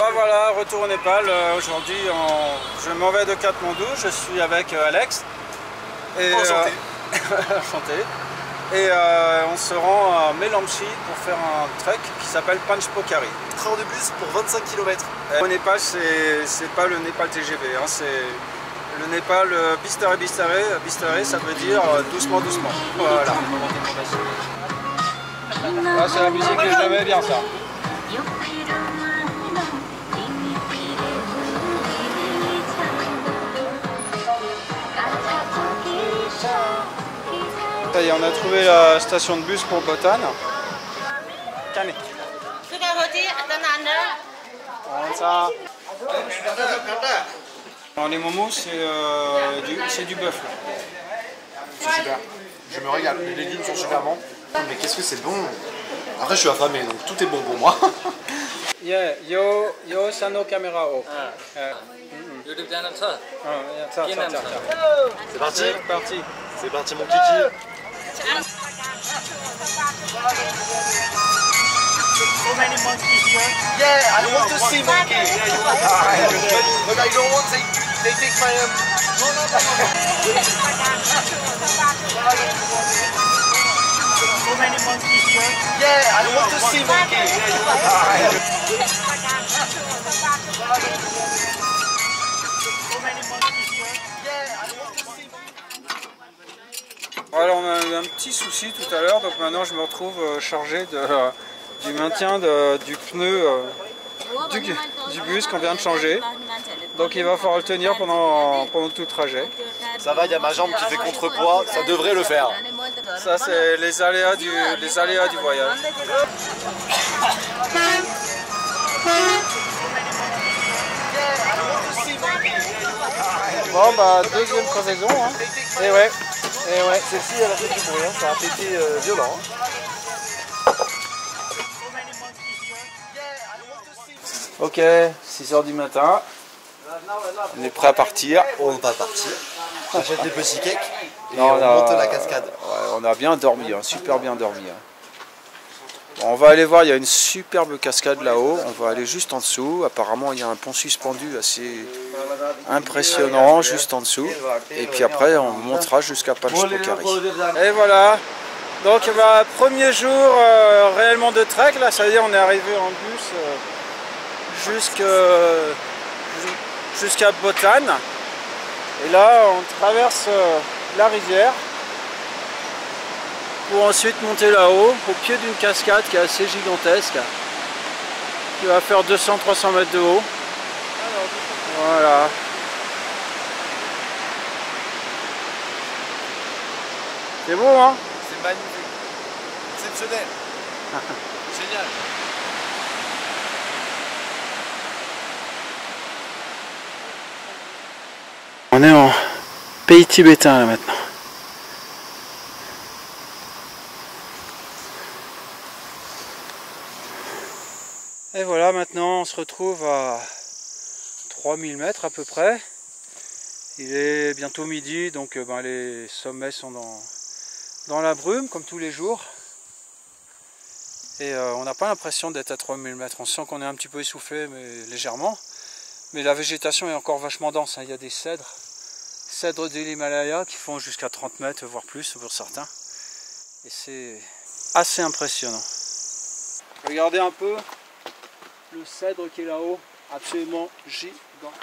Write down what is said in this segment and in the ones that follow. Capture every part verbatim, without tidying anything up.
bah voilà, retour au Népal. Euh, Aujourd'hui, on... je m'en vais de Katmandou. Je suis avec euh, Alex. Et, Enchanté. Euh... Enchanté. Et euh, on se rend à Melamchi pour faire un trek qui s'appelle Panchpokari. Train de bus pour vingt-cinq kilomètres. Au Népal, c'est pas le Népal T G V, hein, c'est le Népal euh, Bistare Bistare. Bistare, ça veut dire euh, doucement, doucement. Voilà. Là, c'est la musique que j'aimais bien, ça. Ça y est, on a trouvé la station de bus pour Botan. Calme. Ça. Alors les momos, c'est euh, du, du bœuf. C'est super. Je me régale. Les légumes sont super bons. Mais qu'est-ce que c'est bon. Après, je suis affamé, donc tout est bon pour moi. Yeah, yo, yo, sano caméra. Oh. Ah. Euh, YouTube channel ça. ah, ça, ça, ça, ça. C'est parti. C'est parti. C'est parti, mon kiki. So many monkeys here. Yeah, I want to see monkey. Yeah, you want to see. But I don't want they they take my um. No, no, no, no. So many monkeys here. Yeah, I want to see monkey. Yeah, you want to see. So many monkeys here. Yeah, I want to see. Voilà, on a eu un petit souci tout à l'heure, donc maintenant je me retrouve euh, chargé de, euh, du maintien de, du pneu euh, du, du bus qu'on vient de changer. Donc il va falloir le tenir pendant, pendant tout le trajet. Ça va, il y a ma jambe qui fait contrepoids, ça devrait le faire. Ça c'est les aléas du, les aléas du voyage. Bon bah deuxième crevaison hein. Et ouais, et ouais, celle-ci elle a fait du bruit, hein. Ça a pété euh, violent. Hein. Ok, six heures du matin. On est prêt à partir. On va partir. J'achète des petits cakes et Non, on, on a- monte la cascade. Ouais, on a bien dormi, hein, super bien dormi. hein. Bon, on va aller voir, il y a une superbe cascade là-haut. On va aller juste en dessous. Apparemment, il y a un pont suspendu assez impressionnant juste en dessous. Et puis après, on montera jusqu'à Panchpokari. Et voilà. Donc, bah, premier jour euh, réellement de trek. Là, ça veut dire on est arrivé en bus euh, jusque- jusqu'à Botan. Et là, on traverse euh, la rivière pour ensuite monter là-haut, au pied d'une cascade qui est assez gigantesque, qui va faire deux cents à trois cents mètres de haut. Voilà. C'est beau, hein? C'est magnifique. Exceptionnel. Génial. On est en pays tibétain là maintenant. Et voilà, maintenant on se retrouve à trois mille mètres à peu près. Il est bientôt midi, donc ben, les sommets sont dans, dans la brume comme tous les jours. Et euh, on n'a pas l'impression d'être à trois mille mètres. On sent qu'on est un petit peu essoufflé, mais légèrement. Mais la végétation est encore vachement dense. Hein. Il y a des cèdres, cèdres de l'Himalaya qui font jusqu'à trente mètres, voire plus pour certains. Et c'est assez impressionnant. Regardez un peu le cèdre qui est là-haut, absolument gigantesque.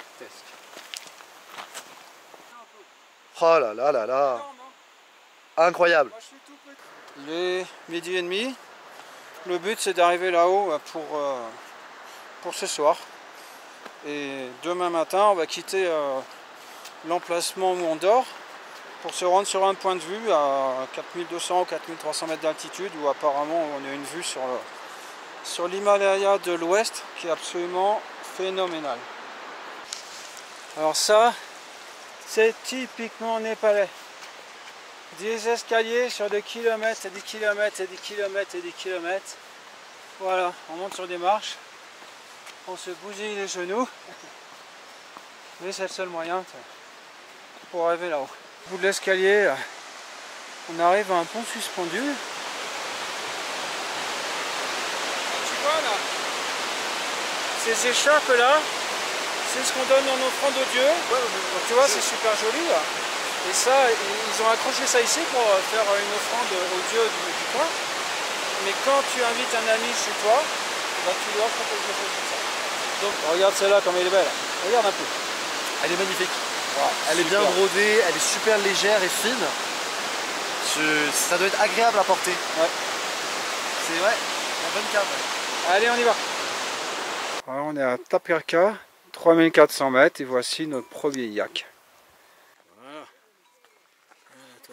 Oh là là là là. Incroyable. Il est midi et demi. Le but c'est d'arriver là-haut pour, euh, pour ce soir. Et demain matin on va quitter euh, l'emplacement où on dort pour se rendre sur un point de vue à quatre mille deux cents ou quatre mille trois cents mètres d'altitude où apparemment on a une vue sur, sur l'Himalaya de l'ouest qui est absolument phénoménale. Alors ça, c'est typiquement népalais. Des escaliers sur des kilomètres et des kilomètres et des kilomètres et des kilomètres. Voilà, on monte sur des marches, on se bousille les genoux. Mais c'est le seul moyen pour arriver là-haut. Au bout de l'escalier, on arrive à un pont suspendu. Tu vois là, ces écharpes là, c'est ce qu'on donne en offrande aux dieux. Ouais, ouais, ouais, Tu vois, c'est super joli là. Et ça, ils ont accroché ça ici pour faire une offrande aux dieux du, du coin. Mais quand tu invites un ami chez toi, bah, tu lui offres quelque chose comme ça. Donc regarde celle-là comme elle est belle. Regarde un peu. Elle est magnifique. Wow, elle est bien brodée, elle est super légère et fine. Je... Ça doit être agréable à porter. Ouais. C'est ouais, la bonne cave. Ouais. Allez, on y va. Alors, on est à Tapirca, trois mille quatre cents mètres, et voici notre premier yak. Voilà. Voilà, toi.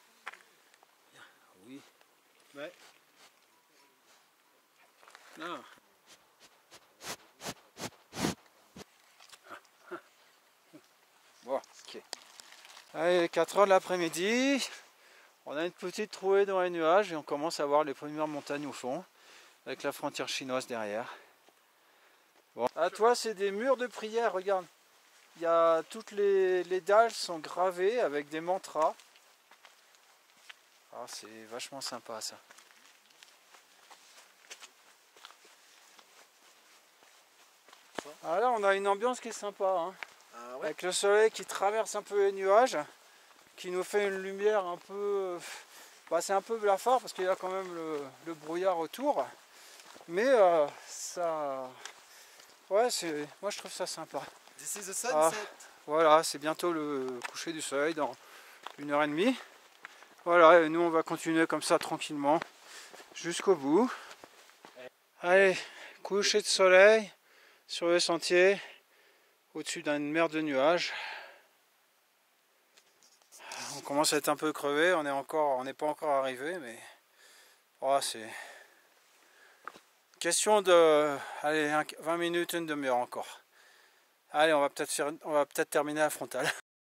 Oui. Ouais. Non. Bon, ok. Allez, quatre heures de l'après-midi. On a une petite trouée dans les nuages et on commence à voir les premières montagnes au fond, avec la frontière chinoise derrière. Bon. À toi, c'est des murs de prière, regarde. Il y a toutes les, les dalles sont gravées avec des mantras. Ah, c'est vachement sympa ça. Ah là, on a une ambiance qui est sympa, hein. Ah ouais. Avec le soleil qui traverse un peu les nuages, qui nous fait une lumière un peu... Bah, c'est un peu blafard parce qu'il y a quand même le, le brouillard autour. Mais euh, ça... Ouais, c'est... moi je trouve ça sympa. This is the sunset. Ah, voilà, c'est bientôt le coucher du soleil dans une heure et demie. Voilà, et nous on va continuer comme ça tranquillement jusqu'au bout. Allez, coucher de soleil sur le sentier au-dessus d'une mer de nuages. On commence à être un peu crevé, on est encore, on n'est pas encore arrivé, mais oh, c'est question de allez, vingt minutes, une demi-heure encore. Allez, on va peut-être faire, on va peut-être terminer à Frontal.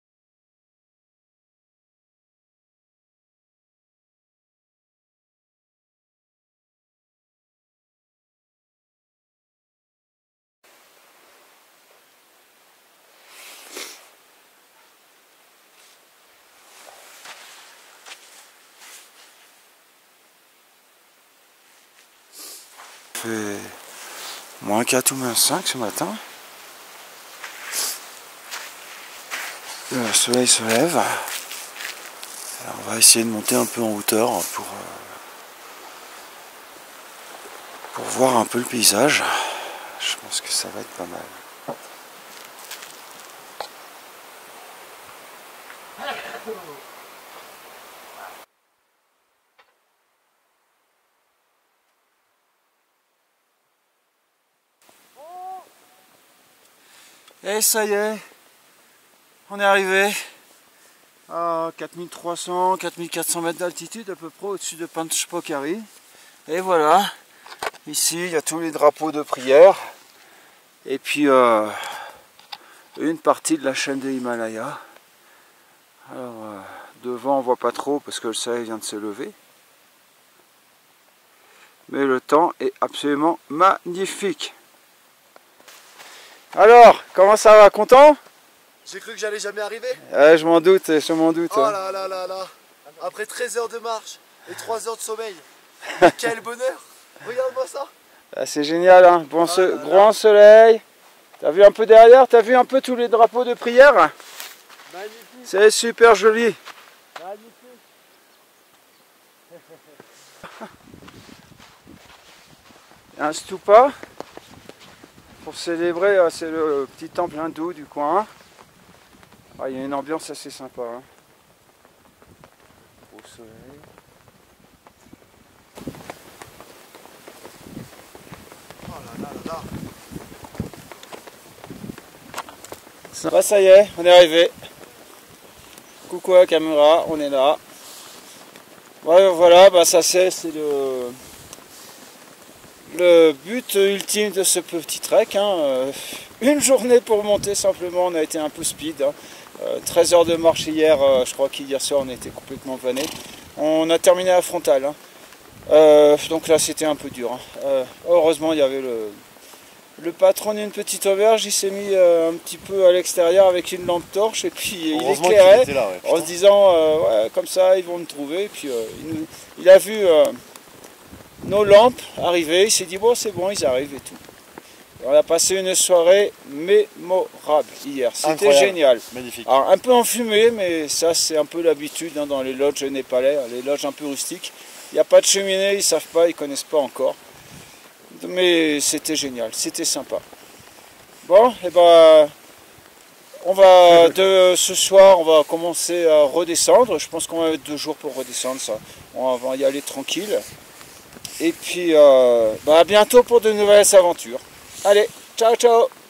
Il fait moins quatre ou moins cinq ce matin. Le soleil se lève. Alors on va essayer de monter un peu en hauteur pour, pour voir un peu le paysage. Je pense que ça va être pas mal. Et ça y est, on est arrivé à quatre mille trois cents, quatre mille quatre cents mètres d'altitude à peu près au-dessus de Panchpokari. Et voilà, ici il y a tous les drapeaux de prière et puis euh, une partie de la chaîne des Himalayas. Alors euh, devant on voit pas trop parce que le soleil vient de se lever. Mais le temps est absolument magnifique. Alors, comment ça va? Content? J'ai cru que j'allais jamais arriver. Ouais, je m'en doute, je m'en doute. Oh là là là là. Après treize heures de marche et trois heures de sommeil. Quel bonheur. Regarde-moi ça. Ah, c'est génial, hein. Bon, Oh ce, là là. grand soleil. T'as vu un peu derrière? T'as vu un peu tous les drapeaux de prière? Magnifique. C'est super joli. Magnifique. Il y a un stupa. Pour célébrer, c'est le petit temple hindou du coin. Ah, il y a une ambiance assez sympa. Hein. Au soleil. Oh là là là là. Bah, ça y est, on est arrivé. Coucou à la caméra, on est là. Ouais, voilà, bah, ça c'est le... le but ultime de ce petit trek, hein. Une journée pour monter simplement, on a été un peu speed, hein. euh, treize heures de marche hier, euh, je crois qu'hier soir on était complètement vanné. On a terminé à Frontal, hein. euh, donc là c'était un peu dur, hein. euh, heureusement il y avait le, le patron d'une petite auberge, il s'est mis euh, un petit peu à l'extérieur avec une lampe torche et puis il éclairait là, ouais, en se disant euh, ouais, comme ça ils vont me trouver, et puis euh, il, nous, il a vu euh, nos lampes arriver, il s'est dit bon c'est bon ils arrivent et tout. On a passé une soirée mémorable hier, c'était Incroyable. génial. Magnifique. Alors un peu enfumé, mais ça c'est un peu l'habitude hein, dans les lodges népalais, les lodges un peu rustiques. Il n'y a pas de cheminée, ils ne savent pas, ils ne connaissent pas encore. Mais c'était génial, c'était sympa. Bon, et ben, on va de ce soir, on va commencer à redescendre. Je pense qu'on va mettre deux jours pour redescendre ça. On va y aller tranquille. Et puis, euh, bah, à bientôt pour de nouvelles aventures. Allez, ciao ciao!